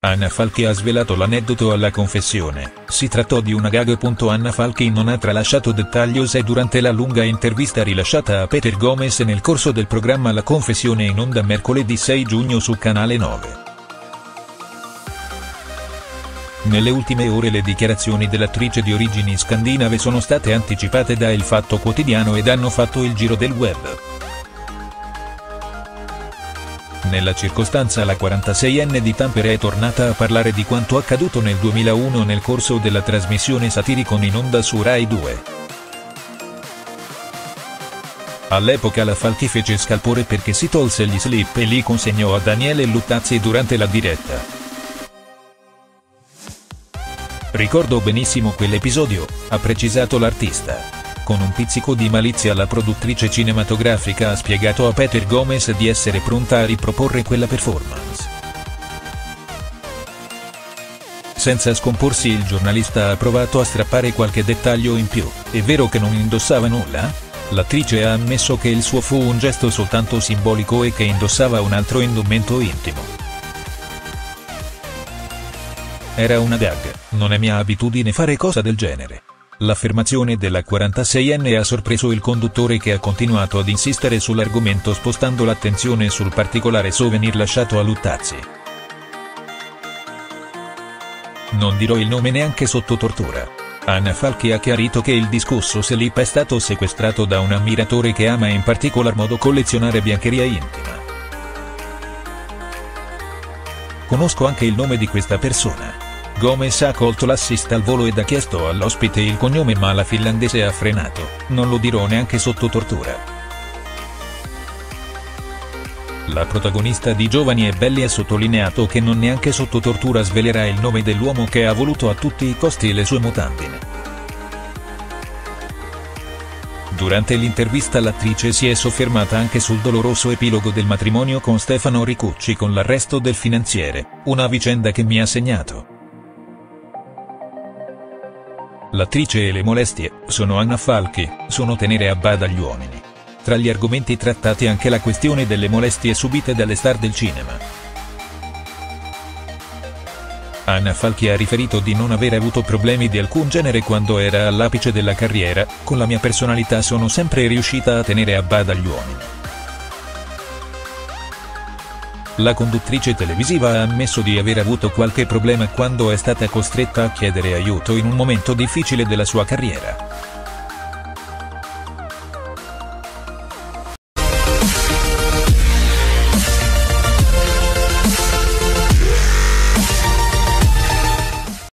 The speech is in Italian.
Anna Falchi ha svelato l'aneddoto alla confessione. Si trattò di una gag. Anna Falchi non ha tralasciato dettagli durante la lunga intervista rilasciata a Peter Gomez nel corso del programma La Confessione, in onda mercoledì 6 giugno su Canale 9. Nelle ultime ore le dichiarazioni dell'attrice di origini scandinave sono state anticipate da Il Fatto Quotidiano ed hanno fatto il giro del web. Nella circostanza la 46enne di Tampere è tornata a parlare di quanto accaduto nel 2001 nel corso della trasmissione Satiricon in onda su Rai 2. All'epoca la Falchi fece scalpore perché si tolse gli slip e li consegnò a Daniele Luttazzi durante la diretta. "Ricordo benissimo quell'episodio", ha precisato l'artista. Con un pizzico di malizia la produttrice cinematografica ha spiegato a Peter Gomez di essere pronta a riproporre quella performance. Senza scomporsi il giornalista ha provato a strappare qualche dettaglio in più. "È vero che non indossava nulla?" L'attrice ha ammesso che il suo fu un gesto soltanto simbolico e che indossava un altro indumento intimo. "Era una gag, non è mia abitudine fare cosa del genere." L'affermazione della 46enne ha sorpreso il conduttore, che ha continuato ad insistere sull'argomento spostando l'attenzione sul particolare souvenir lasciato a Luttazzi. "Non dirò il nome neanche sotto tortura." Anna Falchi ha chiarito che il discusso slip è stato sequestrato da un ammiratore che ama in particolar modo collezionare biancheria intima. "Conosco anche il nome di questa persona." Gomez ha colto l'assist al volo ed ha chiesto all'ospite il cognome, ma la finlandese ha frenato: "Non lo dirò neanche sotto tortura." La protagonista di Giovani e Belli ha sottolineato che non neanche sotto tortura svelerà il nome dell'uomo che ha voluto a tutti i costi le sue mutandine. Durante l'intervista l'attrice si è soffermata anche sul doloroso epilogo del matrimonio con Stefano Ricucci con l'arresto del finanziere, una vicenda che mi ha segnato. L'attrice e le molestie, sono Anna Falchi, sono tenere a bada gli uomini. Tra gli argomenti trattati anche la questione delle molestie subite dalle star del cinema. Anna Falchi ha riferito di non aver avuto problemi di alcun genere quando era all'apice della carriera: "Con la mia personalità sono sempre riuscita a tenere a bada gli uomini." La conduttrice televisiva ha ammesso di aver avuto qualche problema quando è stata costretta a chiedere aiuto in un momento difficile della sua carriera.